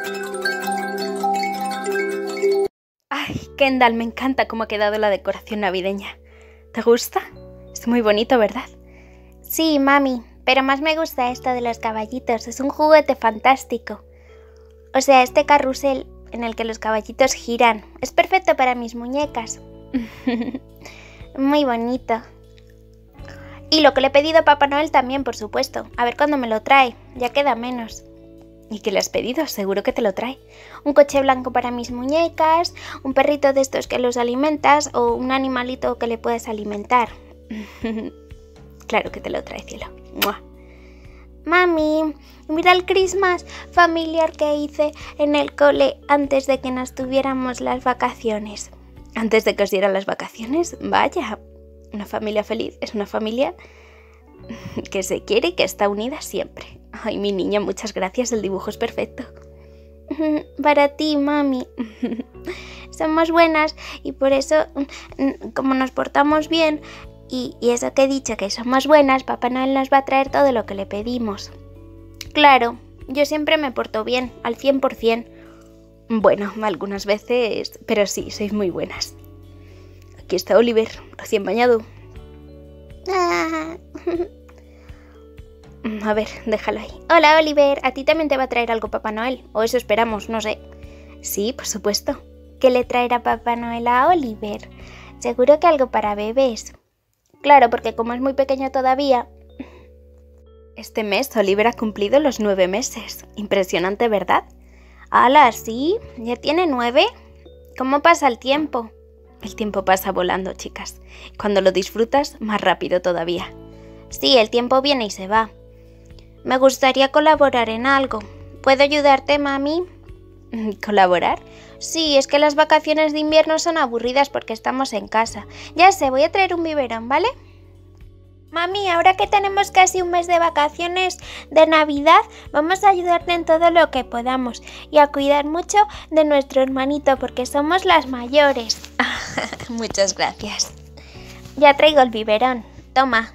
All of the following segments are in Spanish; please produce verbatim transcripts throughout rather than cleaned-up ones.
Ay, Kendall, me encanta cómo ha quedado la decoración navideña. ¿Te gusta? Es muy bonito, ¿verdad? Sí, mami, pero más me gusta esto de los caballitos. Es un juguete fantástico. O sea, este carrusel en el que los caballitos giran. Es perfecto para mis muñecas. Muy bonito. Y lo que le he pedido a Papá Noel también, por supuesto. A ver cuándo me lo trae. Ya queda menos. ¿Y qué le has pedido? Seguro que te lo trae. Un coche blanco para mis muñecas, un perrito de estos que los alimentas o un animalito que le puedes alimentar. Claro que te lo trae, cielo. ¡Mua! Mami, mira el Christmas familiar que hice en el cole antes de que nos tuviéramos las vacaciones. ¿Antes de que os dieran las vacaciones? Vaya, una familia feliz es una familia que se quiere y que está unida siempre. Ay, mi niña, muchas gracias, el dibujo es perfecto. Para ti, mami. Somos buenas y por eso, como nos portamos bien y, y eso que he dicho que somos buenas, Papá Noel nos va a traer todo lo que le pedimos. Claro, yo siempre me porto bien, al cien por cien. Bueno, algunas veces, pero sí, sois muy buenas. Aquí está Oliver, recién bañado. Ah. A ver, déjalo ahí. Hola, Oliver, ¿a ti también te va a traer algo Papá Noel? O eso esperamos, no sé. Sí, por supuesto. ¿Qué le traerá Papá Noel a Oliver? Seguro que algo para bebés. Claro, porque como es muy pequeño todavía... Este mes Oliver ha cumplido los nueve meses. Impresionante, ¿verdad? ¡Hala, sí! ¿Ya tiene nueve? ¿Cómo pasa el tiempo? El tiempo pasa volando, chicas. Cuando lo disfrutas, más rápido todavía. Sí, el tiempo viene y se va. Me gustaría colaborar en algo. ¿Puedo ayudarte, mami? ¿Colaborar? Sí, es que las vacaciones de invierno son aburridas porque estamos en casa. Ya sé, voy a traer un biberón, ¿vale? Mami, ahora que tenemos casi un mes de vacaciones de Navidad, vamos a ayudarte en todo lo que podamos y a cuidar mucho de nuestro hermanito porque somos las mayores. Muchas gracias. Ya traigo el biberón. Toma.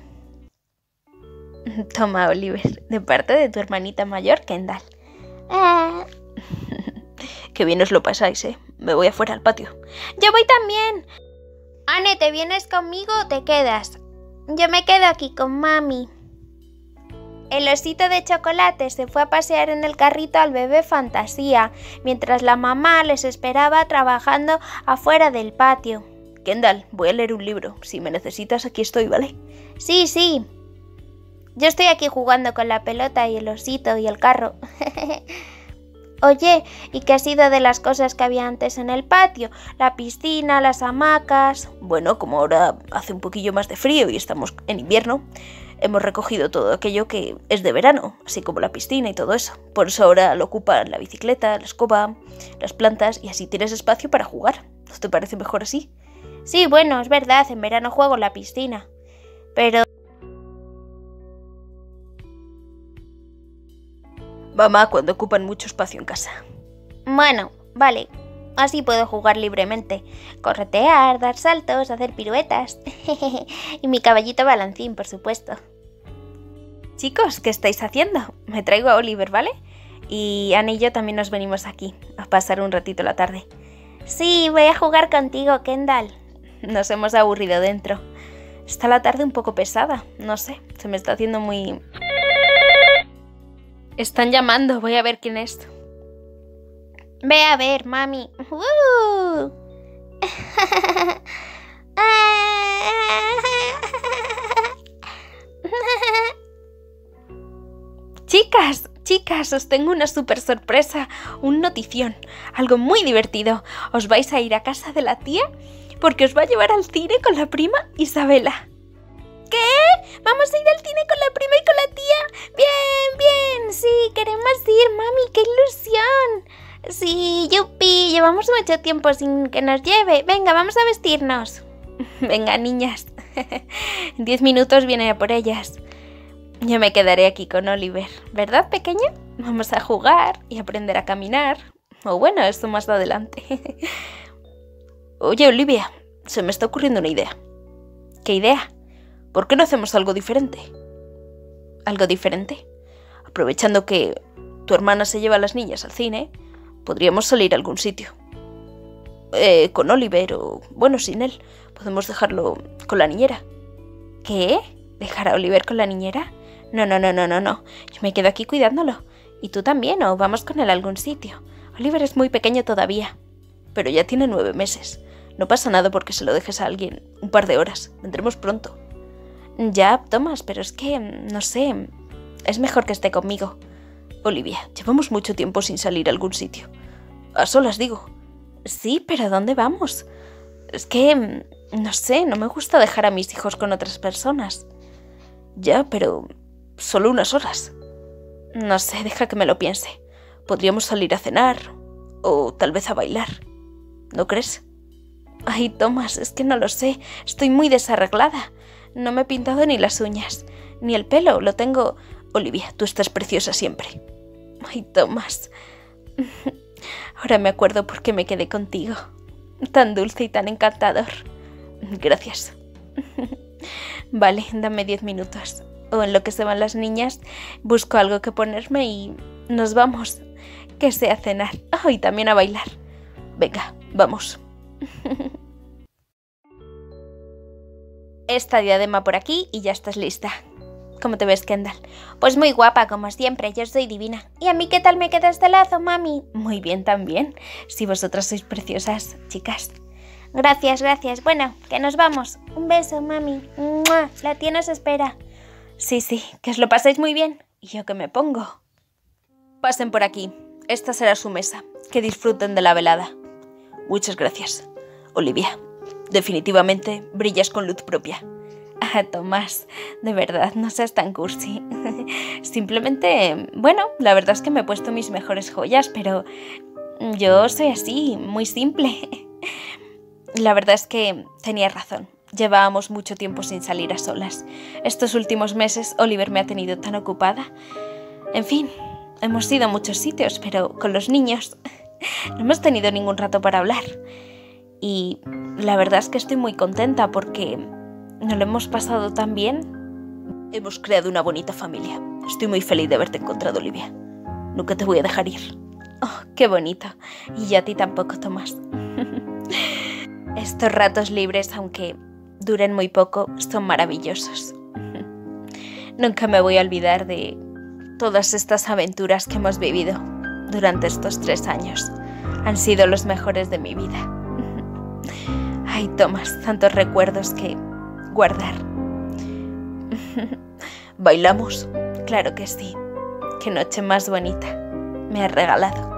Toma, Oliver, de parte de tu hermanita mayor, Kendall. Ah. Qué bien os lo pasáis, ¿eh? Me voy afuera al patio. Yo voy también. Anne, ¿te vienes conmigo o te quedas? Yo me quedo aquí con mami. El osito de chocolate se fue a pasear en el carrito al bebé Fantasía, mientras la mamá les esperaba trabajando afuera del patio. Kendall, voy a leer un libro. Si me necesitas, aquí estoy, ¿vale? Sí, sí. Yo estoy aquí jugando con la pelota y el osito y el carro. Oye, ¿y qué ha sido de las cosas que había antes en el patio? La piscina, las hamacas... Bueno, como ahora hace un poquillo más de frío y estamos en invierno, hemos recogido todo aquello que es de verano, así como la piscina y todo eso. Por eso ahora lo ocupan la bicicleta, la escoba, las plantas y así tienes espacio para jugar. ¿No te parece mejor así? Sí, bueno, es verdad, en verano juego en la piscina. Pero... Mamá, cuando ocupan mucho espacio en casa. Bueno, vale. Así puedo jugar libremente. Corretear, dar saltos, hacer piruetas. Y mi caballito balancín, por supuesto. Chicos, ¿qué estáis haciendo? Me traigo a Oliver, ¿vale? Y Anne y yo también nos venimos aquí a pasar un ratito la tarde. Sí, voy a jugar contigo, Kendall. Nos hemos aburrido dentro. Está la tarde un poco pesada, no sé, se me está haciendo muy... Están llamando, voy a ver quién es. Ve a ver, mami. Uh. Chicas, chicas, os tengo una súper sorpresa, un notición, algo muy divertido. Os vais a ir a casa de la tía porque os va a llevar al cine con la prima Isabela. ¿Qué? ¿Vamos a ir al cine con la prima y con la tía? Bien, bien, sí, queremos ir, mami, qué ilusión. Sí, yupi, llevamos mucho tiempo sin que nos lleve. Venga, vamos a vestirnos. Venga, niñas, en diez minutos viene a por ellas. Yo me quedaré aquí con Oliver, ¿verdad, pequeña? Vamos a jugar y aprender a caminar. O bueno, esto más adelante. Oye, Olivia, se me está ocurriendo una idea. ¿Qué idea? ¿Por qué no hacemos algo diferente? ¿Algo diferente? Aprovechando que tu hermana se lleva a las niñas al cine, Podríamos salir a algún sitio. Eh, con Oliver o, bueno, sin él. Podemos dejarlo con la niñera. ¿Qué? ¿Dejar a Oliver con la niñera? No, no, no, no, no, no. Yo me quedo aquí cuidándolo. Y tú también, o vamos con él a algún sitio. Oliver es muy pequeño todavía. Pero ya tiene nueve meses. No pasa nada porque se lo dejes a alguien un par de horas. Vendremos pronto. Ya, Thomas, pero es que, no sé, es mejor que esté conmigo. Olivia, llevamos mucho tiempo sin salir a algún sitio. A solas, digo. Sí, pero ¿dónde vamos? Es que, no sé, no me gusta dejar a mis hijos con otras personas. Ya, pero solo unas horas. No sé, deja que me lo piense. Podríamos salir a cenar o tal vez a bailar. ¿No crees? Ay, Thomas, es que no lo sé. Estoy muy desarreglada. No me he pintado ni las uñas, ni el pelo. Lo tengo... Olivia, tú estás preciosa siempre. Ay, Thomas. Ahora me acuerdo por qué me quedé contigo. Tan dulce y tan encantador. Gracias. Vale, dame diez minutos. O en lo que se van las niñas, busco algo que ponerme y nos vamos. Que sea a cenar. Oh, y también a bailar. Venga, vamos. Esta diadema por aquí y ya estás lista. ¿Cómo te ves, Kendall? Pues muy guapa, como siempre, yo soy divina. ¿Y a mí qué tal me queda este lazo, mami? Muy bien también. Si vosotras sois preciosas, chicas. Gracias, gracias. Bueno, que nos vamos. Un beso, mami. ¡Mua! La tía nos espera. Sí, sí, que os lo paséis muy bien. ¿Y yo qué me pongo? Pasen por aquí. Esta será su mesa. Que disfruten de la velada. Muchas gracias. Olivia, definitivamente brillas con luz propia. Ah, Tomás, de verdad, no seas tan cursi. Simplemente, bueno, la verdad es que me he puesto mis mejores joyas, pero yo soy así, muy simple. La verdad es que tenías razón. Llevábamos mucho tiempo sin salir a solas. Estos últimos meses Oliver me ha tenido tan ocupada. En fin, hemos ido a muchos sitios, pero con los niños no hemos tenido ningún rato para hablar. Y la verdad es que estoy muy contenta porque nos lo hemos pasado tan bien. Hemos creado una bonita familia. Estoy muy feliz de haberte encontrado, Olivia. Nunca te voy a dejar ir. Oh, qué bonito. Y yo a ti tampoco, Tomás. Estos ratos libres, aunque duren muy poco, son maravillosos. Nunca me voy a olvidar de todas estas aventuras que hemos vivido durante estos tres años. Han sido los mejores de mi vida. Ay, Tomás, tantos recuerdos que guardar. ¿Bailamos? Claro que sí. Qué noche más bonita me has regalado.